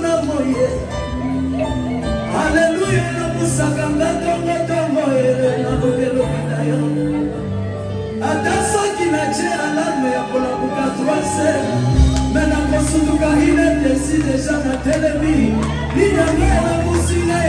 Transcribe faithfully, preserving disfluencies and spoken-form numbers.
na moye. Alléluia, na musakanga tongo tongo ere na bokelo kitayo. Atasa kinache alarme ya kola buka troise. Mena kosuduka hile desi deja na telemi. Linya mena musine.